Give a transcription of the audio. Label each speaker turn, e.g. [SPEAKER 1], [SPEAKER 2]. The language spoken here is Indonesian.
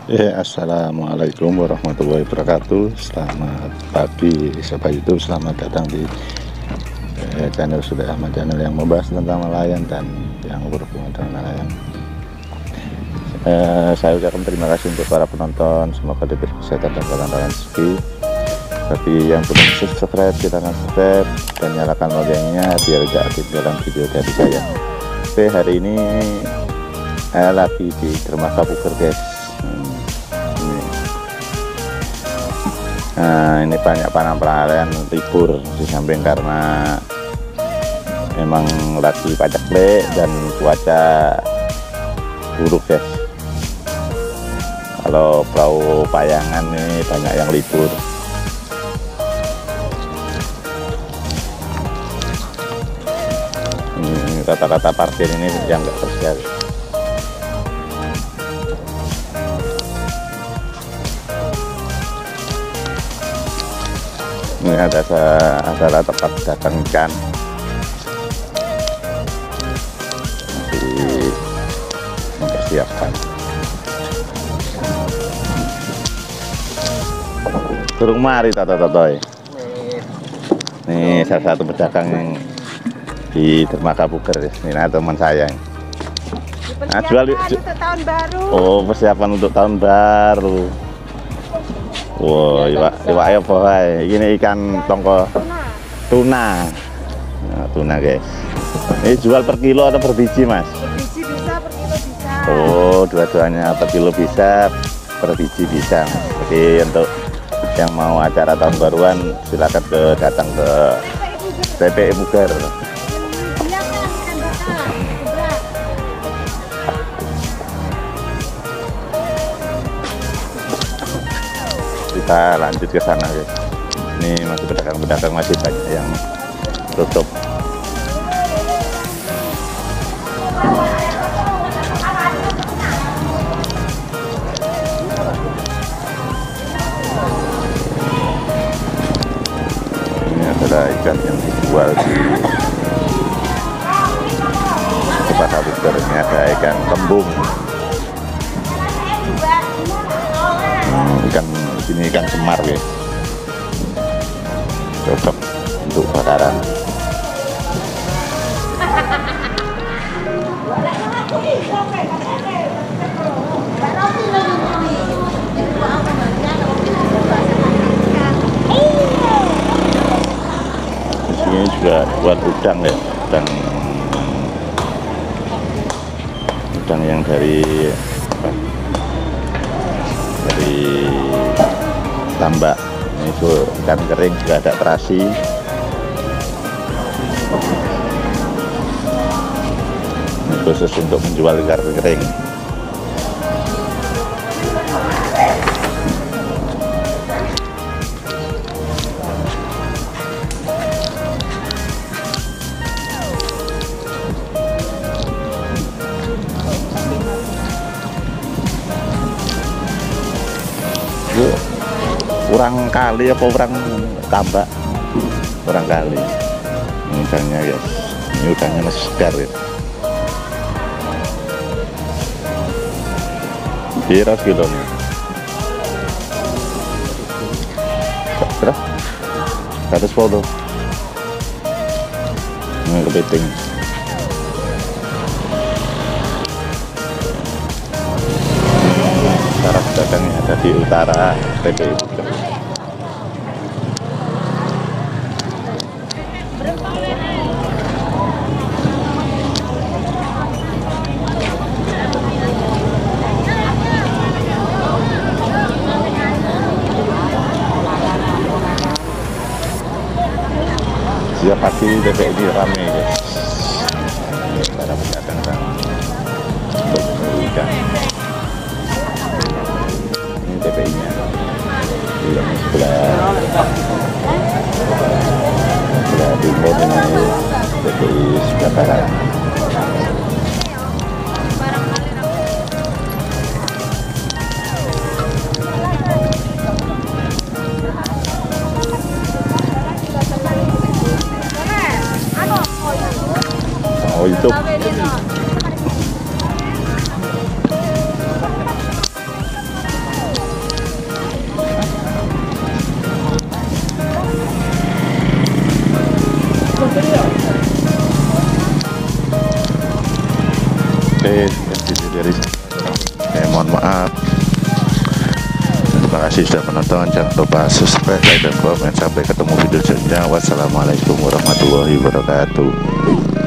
[SPEAKER 1] Assalamualaikum warahmatullahi wabarakatuh. Selamat pagi Sobat YouTube, selamat datang di channel Sudah Ahmad, channel yang membahas tentang nelayan dan yang berhubungan dengan nelayan. Saya ucapkan terima kasih untuk para penonton, semoga diberi kesehatan dan kelancaran rezeki. Bagi yang belum subscribe, silahkan subscribe dan nyalakan loncengnya biar tidak ketinggalan video dari saya. Oke, hari ini lagi di dermaga Puger, guys. Nah, ini banyak para libur di samping karena memang lagi paceklik dan cuaca buruk, guys. Kalau perahu payangan nih banyak yang libur. Ini rata-rata parkir ini yang nggak tersedia. Ini adalah tempat dagang ikan. Masih mempersiapkan. Turung mari tata-tata. Ini salah satu pedagang yang di dermaga Puger. Ini teman saya. Nah, jual untuk tahun baru. Oh, persiapan untuk tahun baru. Wow, iwak ya boy. Ini ikan tongko tuna. Nah, tuna, guys. Ini jual per kilo atau per biji, Mas?
[SPEAKER 2] Per biji bisa, per kilo bisa.
[SPEAKER 1] Oh, dua-duanya, per kilo bisa, per biji bisa. Jadi untuk yang mau acara tahun baruan silakan datang ke TPI Puger. Kita lanjut ke sana, guys. Ini masih pedagang-pedagang, masih banyak yang tutup. Ini adalah ikan yang dijual di pasar Puger. Ini ada ikan kembung. Ini ikan semar, guys, cocok untuk bakaran. Di sini juga buat udang, ya, udang yang dari tambak. Ini ikan kering juga ada terasi. Ini khusus untuk menjual ikan kering. Kurang kali apa kurang tambak? Kurang kali. Ini udangnya, guys. Ini udangnya masih segar, ya. Berapa kilonya? Berapa? 110. Ini kepiting. Cara pedagangnya ada di utara TPI Puger. Setiap pagi TPI ini ramai, guys. Para pedagang untuk membeli ikan. Ini TPI-nya. Yang sebelah timur ini TPI sebelah barat. Oh, itu sekian video dari saya. Mohon maaf. Terima kasih sudah menonton. Jangan lupa subscribe, like, dan komen. Sampai ketemu video selanjutnya. Wassalamualaikum warahmatullahi wabarakatuh.